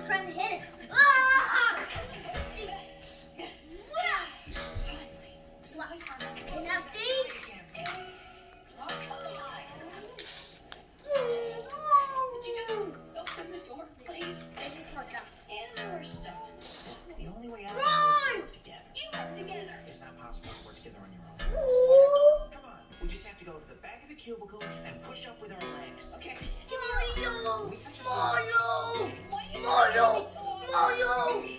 trying to hit it. Ah! Enough things. Open the door, please. And our stuff. The only way out of Run! here is to work together. You work together. It's not possible to work together on your own. Come on. We just have to go to the back of the cubicle and push up with our legs. Okay. Mario! Can we touch Mario! our Mario! Mario!